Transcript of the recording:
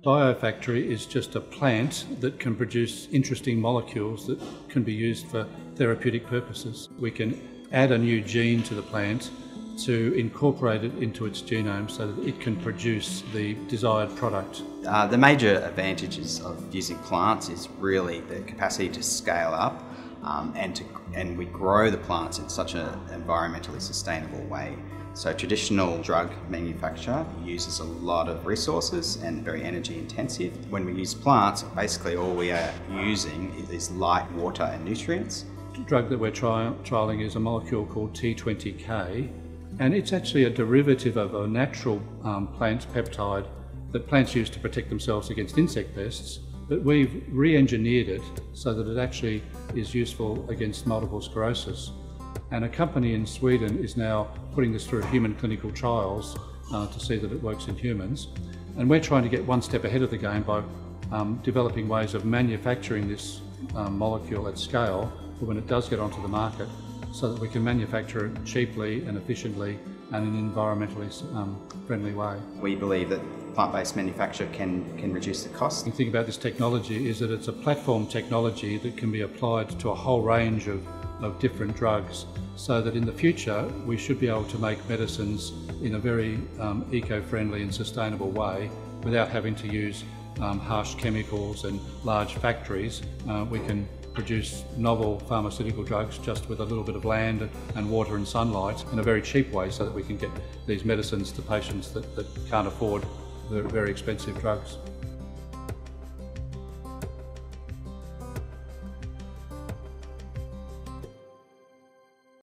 Biofactory is just a plant that can produce interesting molecules that can be used for therapeutic purposes. We can add a new gene to the plant to incorporate it into its genome so that it can produce the desired product. The major advantages of using plants is really the capacity to scale up and we grow the plants in such an environmentally sustainable way. So traditional drug manufacture uses a lot of resources and very energy intensive. When we use plants, basically all we are using is light, water and nutrients. The drug that we're trialling is a molecule called T20K, and it's actually a derivative of a natural plant peptide that plants use to protect themselves against insect pests, but we've re-engineered it so that it actually is useful against multiple sclerosis. And a company in Sweden is now putting this through human clinical trials to see that it works in humans. And we're trying to get one step ahead of the game by developing ways of manufacturing this molecule at scale for when it does get onto the market, so that we can manufacture it cheaply and efficiently and in an environmentally friendly way. We believe that plant-based manufacture can reduce the cost. The thing about this technology is that it's a platform technology that can be applied to a whole range of different drugs, so that in the future we should be able to make medicines in a very eco-friendly and sustainable way without having to use harsh chemicals and large factories. We can produce novel pharmaceutical drugs just with a little bit of land and water and sunlight in a very cheap way, so that we can get these medicines to patients that can't afford the very expensive drugs.